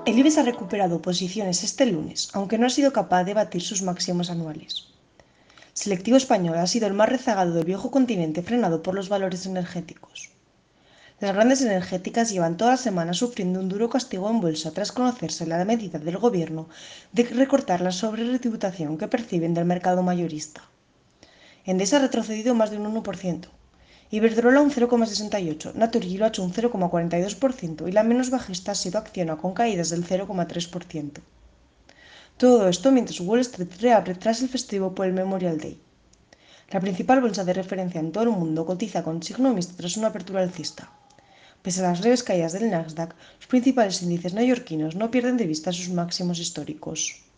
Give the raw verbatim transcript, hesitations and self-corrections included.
El IBEX ha recuperado posiciones este lunes, aunque no ha sido capaz de batir sus máximos anuales. Selectivo español ha sido el más rezagado del viejo continente, frenado por los valores energéticos. Las grandes energéticas llevan toda la semana sufriendo un duro castigo en bolsa tras conocerse la medida del gobierno de recortar la sobretributación que perciben del mercado mayorista. Endesa ha retrocedido más de un uno por ciento, Iberdrola un cero coma sesenta y ocho por ciento, Naturgy lo ha hecho un cero coma cuarenta y dos por ciento y la menos bajista ha sido Acciona con caídas del cero coma tres por ciento. Todo esto mientras Wall Street reabre tras el festivo por el Memorial Day. La principal bolsa de referencia en todo el mundo cotiza con signo mixto tras una apertura alcista. Pese a las leves caídas del Nasdaq, los principales índices neoyorquinos no pierden de vista sus máximos históricos.